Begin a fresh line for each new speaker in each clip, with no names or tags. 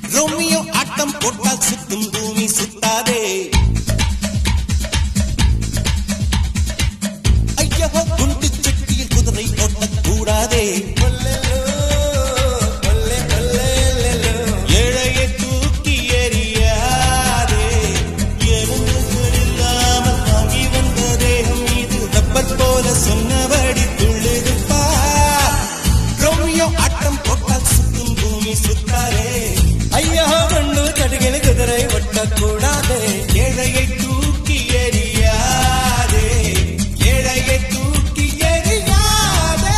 Romeo ஆட்டம் போட்டால் சுத்தும் பூமி சுத்தாதே. ஐயோ குண்டு சட்டியில் குதிரை ஓட்டக்கூடாதே. ஏழையை தூக்கி எறியாதே. எறும்புகள் இல்லாமல் வாங்கி வந்த தேகம் இது ரப்பர் போல சொன்னபடி துள்ளுதுப்பா. ரோமியோ ஆட்டம் போட்டால் சுத்தும் பூமி சுத்தாதே. ஐயோ கண்டு கடுகில் குதிரை ஒட்டக்கூடாதே. ஏழையை தூக்கி எறியாதே. ஏழையை தூக்கி எறியாதே.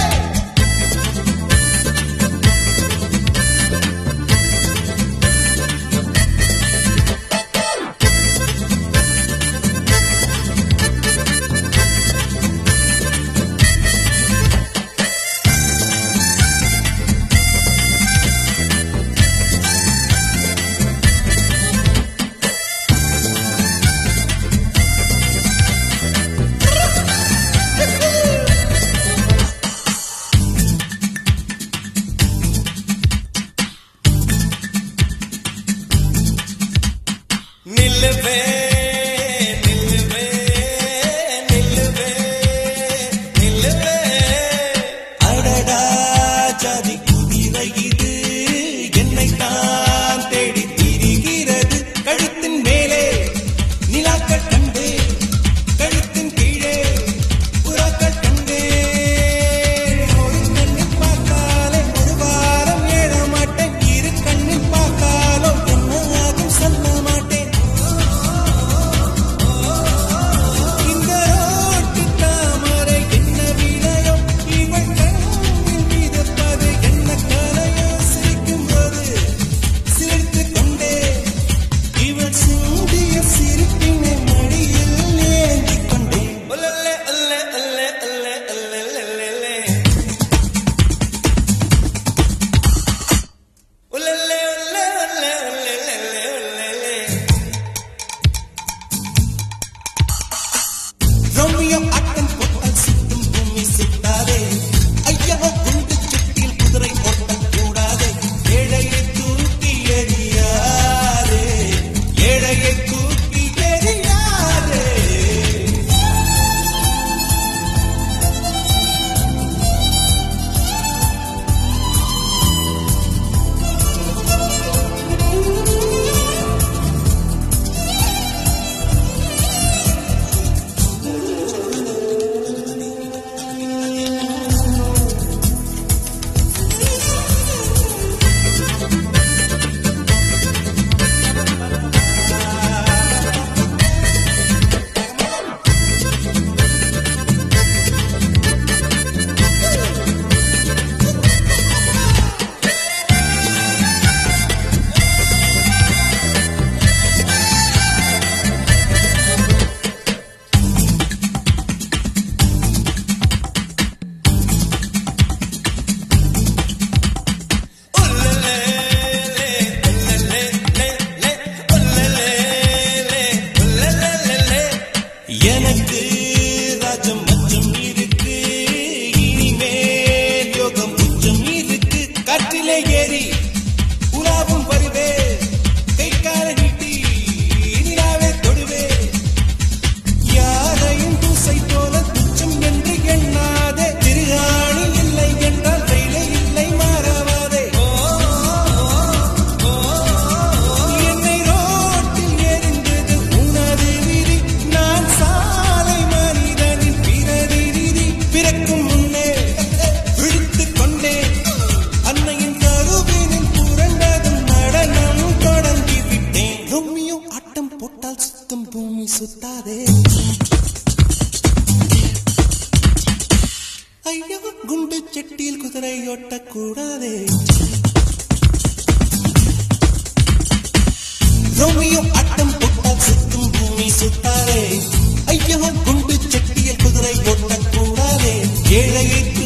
நில்லுவே நில்லுவே நில்லுவே நில்லுவே. அடடா ஜாதி குதிரை இது என்னை தான் தேடி திரிகிறது. கழுத்தின் மேலே நிலாக்கள் கண்டே, கழுத்தின் கீழே புறாக்கள் கண்டே. ஒரு கண்ணில் பார்த்தாலே ஒரு வாரம் ஏழ மாட்டேன். இரு கண்ணில் பார்த்தாலோ என்ன ஆகும் சொல்ல மாட்டேன். இந்த ரோட்டு தாமரை என்ன விலையோ, இவள் கண்ணில் மிதப்பது என்ன கலையோ. சிரிக்கும் போது சிரித்துக் கொண்டே இவள் சிந்திய சிரிப்பினை மடியில் ஏந்திக் கொண்டேன். ஒல்லல்லே அல்லே அல்லே அல்லே அல்லே அல்லே ஒல்லல்லே அல்லே அல்லே அல்லே அல்லே. ரோமியோ ஆட்டம் போட்டால் சுத்தும் பூமி சுத்தாதே. ஐயோ குண்டு சட்டியில் குதிரை ஓட்டக்கூடாதே. ஏழையை தூக்கி எறியாதே. ஏழையை தூக்கி எறியாதே. எனக்கு ராஜம் மச்சம் இருக்கு. இனிமேல் யோகம் உச்சம் இருக்கு. காற்றிலே ஏறி உலாவும் வருவே. கை கால நீட்டி நிலாவே தொடுவே. யாரையும் தூசை போல துச்சம் என்று எண்ணாதே. திருகாணி இல்லை என்றால் ரயிலே இல்லை மாறாவாதே. என்னை ரோட்டில் எரிந்தது உனது விதி. நான் சாலை மனிதனின் பிரதிநிதி. பிறக்கும் முன்னே விழித்துக் கொண்டேன். அன்னையின் கருவினில் புரண்டதும் நடனம் தொடங்கி விட்டேன். ரோமியோ ஆட்டம் போட்டால் சுத்தம் பூமி சுத்தாதே. ஐயோ குண்டு சட்டியில் குதிரை ஓட்டக்கூடாதே. ரோமியோ ஆட்டம் போட்டால் சுத்தும் பூமி சுத்தாதே. ஐயோ குண்டு சட்டியில் குதிரை ஓட்டக்கூடாதே. ஏழையை